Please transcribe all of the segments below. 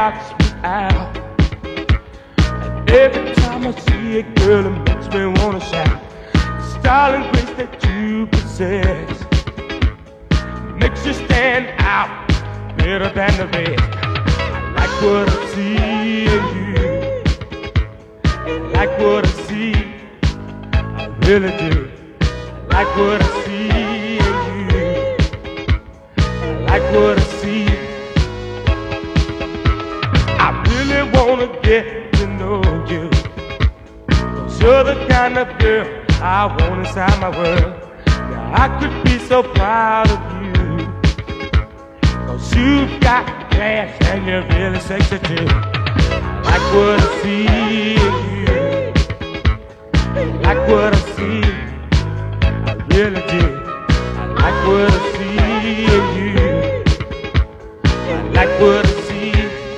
knocks me out. And every time I see a girl, it makes me wanna shout. The style and grace that you possess makes you stand out better than the rest. I like what I see in you. I like what I see, I really do. I like what I see in you. I like what I see. I really wanna get to know you. 'Cause you're the kind of girl I want inside my world. Yeah, I could be so proud of you. 'Cause you've got class and you're really sexy too. I like what I see in you. I like what I see, I really do. I like what I see in you. I like what I see.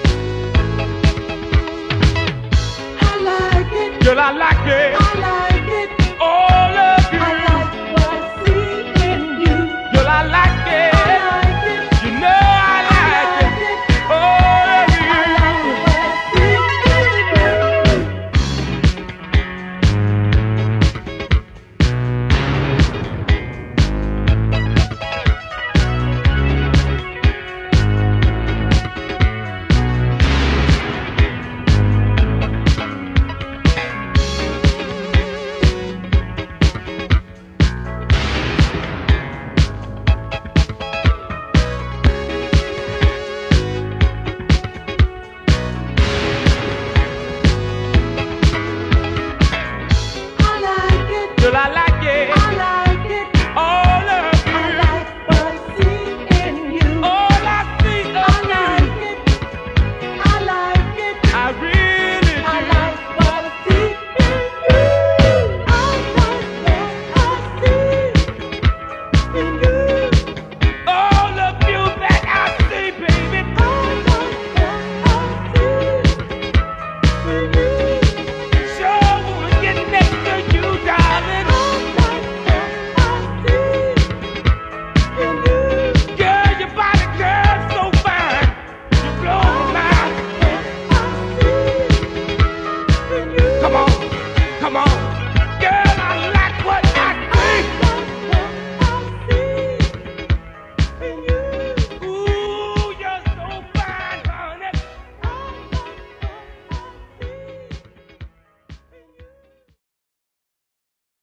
I like it. Girl, I like it. I like it. All of you. I like what I see in you. Girl, I like it. I like it. You know I like it. All of you. I like what I see in you. Girl, I like it. I like it. All of you. I like what I see in you. All I see I of you. like it. I like it. I really I do. like what I see in you. I like what I see in you. All of you that I see, baby. I like what I see in you. Sure wanna get next to you, darling. I like what I see in you. Girl, your body, girl, so fine. You blow my mind. I see in you. Come on, come on.